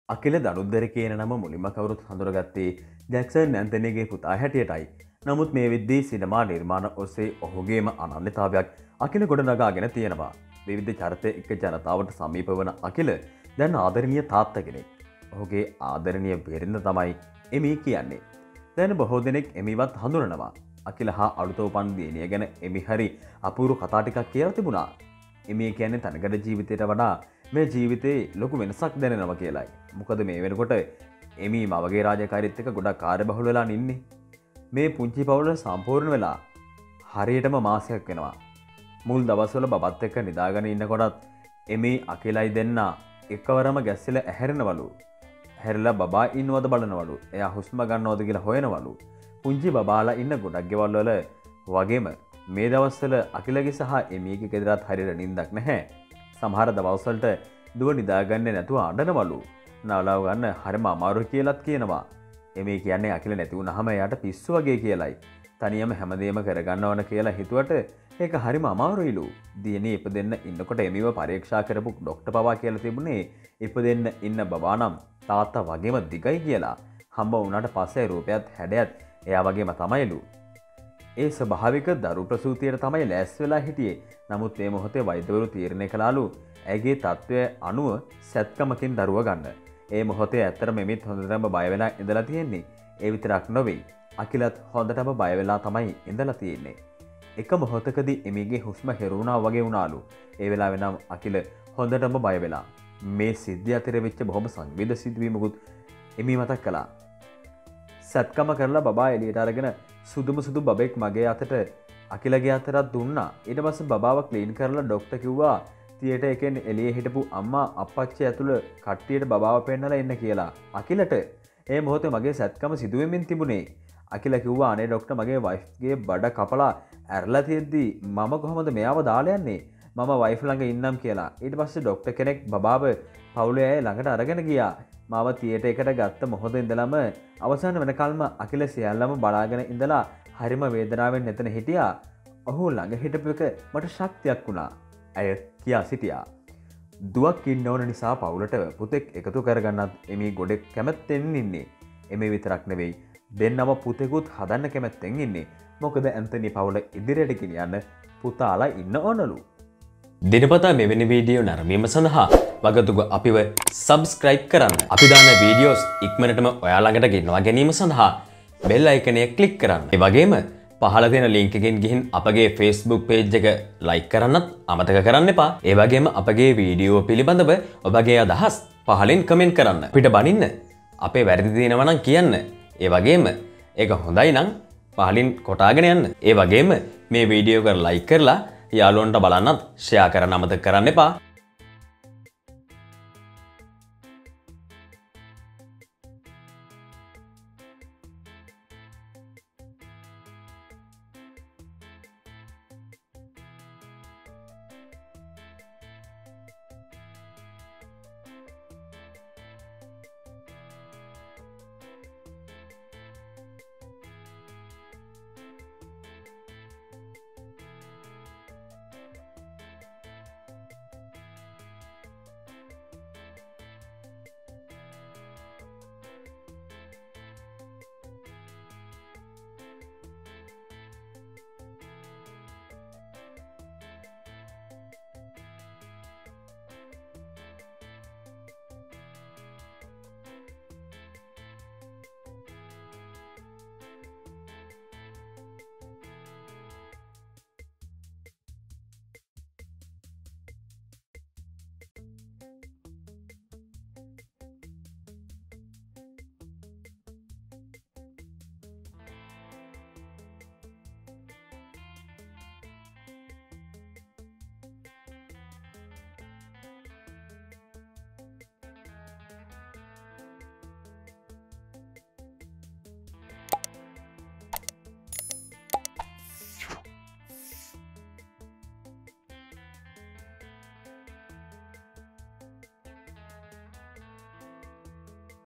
අකිල දනුද්දර කියන නම මුලින්ම කවුරුත් හඳුනගත්තේ ජැක්සන් ඇන්තනීගේ පුතා හැටියටයි. නමුත් මේ විද්දී සිනමා නිර්මාණ ඔස්සේ ඔහුගේම අනන්‍යතාවයක් අකිල ගොඩනගාගෙන තියෙනවා. විවිධ චරිත එක්ක ජනතාවට සමීප වන අකිල දැන් ආදරණීය තාත්තා කෙනෙක්. ඔහුගේ ආදරණීය බිරිඳ තමයි එමි කියන්නේ. දැන් බොහෝ දෙනෙක් එමිවත් හඳුනනවා. අකිල හා අලුත උපන් දියණිය ගැන එමි හරි අපූර්ව කතා ටිකක් කියලා තිබුණා. එමි කියන්නේ තනකඩ ජීවිතයට වඩා මේ ජීවිතේ ලොකු වෙනසක් දැනෙනවා කියලයි. මොකද මේ වෙනකොට එමි මවගේ රාජකාරීත් එක්ක ගොඩක් කාර්යබහුල වෙලා ඉන්නේ. මේ පුංචි පවුල සම්පූර්ණ වෙලා හරියටම මාසයක් වෙනවා. මුල් දවස්වල බබත් එක්ක නිදාගෙන ඉන්නකොටත් එමි අකිලයි දෙන්න එකවරම ගැස්සලා ඇහැරෙනවලු. හැරිලා බබා ඉන්නවද බලනවලු. එයා හුස්ම ගන්නවද කියලා හොයනවලු. පුංචි බබාලා ඉන්න ගොඩක් ගෙවල් වල වගේම මේ දවස්වල අකිලගේ සහ එමිගේ ගෙදරත් හරියට නිින්දක් නැහැ. සමහර දවස්වලට දුව නිදාගන්නේ නැතුව අඬනවලු. නවලව ගන්න හරිම අමාරුයි කියලාත් කියනවා. එමේ කියන්නේ අකිල නැති වුනහම එයාට පිස්සු වගේ කියලයි. තනියම හැමදේම කරගන්න ඕන කියලා හිතුවට ඒක හරිම අමාරුයිලු. දියණිය ඉපදෙන්න ඉන්නකොට එමිව පරීක්ෂා කරපු ડોක්ටර් පවා කියලා තිබුණේ ඉපදෙන්න ඉන්න බබා නම් තාත්තා වගේම දිගයි කියලා. හම්බ වුණාට පස්සේ රූපයත් හැඩයත් එයා වගේම තමයිලු. ඒ ස්වභාවික දරු ප්‍රසූතියට තමයි ලෑස්ති වෙලා හිටියේ. නමුත් මේ මොහොතේ වෛද්‍යවරු තීරණය කළාලු ඇගේ තත්ත්වය අනුව සැත්කමකින් දරුව ගන්න. ඒ මොහොතේ ඇත්තටම මෙමිත් හොඳටම බය වෙලා ඉඳලා තියෙන්නේ. ඒ විතරක් නෙවෙයි. අකිලත් හොඳටම බය වෙලා තමයි ඉඳලා තියෙන්නේ. එක මොහොතකදී එමිගේ හුස්ම හෙරුණා වගේ වුණාලු. ඒ වෙලාවේ නම් අකිල හොඳටම බය වෙලා මේ සිද්ධිය අතර වෙච්ච බොහොම සංවේද සිදුවීමකුත් එමි මතක් කළා. සත්කම කරලා බබා එළියට අරගෙන සුදුම සුදු බබෙක් මගේ අතට අකිලගේ අතරත් දුන්නා. ඊට පස්සේ බබාව ක්ලීන් කරලා ડોක්ටර් කිව්වා තියට එකෙන් එළියේ හිටපු අම්මා අප්පච්චි ඇතුළ කට්ටියට බබාව පෙන්නලා එන්න කියලා. අකිලට ඒ මොහොතේ මගේ සත්කම සිදුවෙමින් තිබුණේ. අකිල කිව්වා අනේ ડોක්ටර් මගේ වයිෆ්ගේ බඩ කපලා ඇරලා තියෙද්දි මම කොහොමද මෙයාව දාලා යන්නේ? මම වයිෆ් ළඟ ඉන්නම් කියලා. ඊට පස්සේ ડોක්ටර් කෙනෙක් බබාව පවුලේ අය ළඟට අරගෙන ගියා. මාව තියට එකට ගත්ත මොහොත ඉඳලම අවසාන වෙනකල්ම අකිල සියල්ලම බලාගෙන ඉඳලා හරිම වේදනාවෙන් එතන හිටියා. ඔහු ළඟ හිටපු එක මට ශක්තියක් වුණා. ඇය කියා සිටියා. දුවක් ඉන්න ඕන නිසා පවුලට පුතෙක් එකතු කරගන්නත් එමි ගොඩෙක් කැමැත්තෙන් ඉන්නේ. එමේ විතරක් නෙවෙයි දෙන්නම පුතෙකුත් හදන්න කැමැත්තෙන් ඉන්නේ. මොකද ඇන්තනි පවුල ඉදිරියට ගෙනියන්න පුතාලා ඉන්න ඕනලු. දිනපතා මෙවැනි වීඩියෝ නැරඹීම සඳහා වගතුග අපිව සබ්ස්ක්‍රයිබ් කරන්න. අපි දාන වීඩියෝස් ඉක්මනටම ඔයා ළඟට ගෙන්වා ගැනීම සඳහා බෙල් අයිකනය ක්ලික් කරන්න. ඒ වගේම පහළ තියෙන ලින්ක් එකෙන් ගිහින් අපගේ Facebook page එක like කරන්නත් අමතක කරන්න එපා. ඒ වගේම අපගේ වීඩියෝ පිළිබඳව ඔබගේ අදහස් පහලින් කමෙන්ට් කරන්න. අපිට බනින්න. අපේ වැරදි තියෙනවා නම් කියන්න. ඒ වගේම ඒක හොඳයි නම් පහලින් කොටාගෙන යන්න. ඒ වගේම මේ වීඩියෝ එක like කරලා යාළුවන්ට බලන්නත් ෂෙයා කරන්න අමතක කරන්න එපා.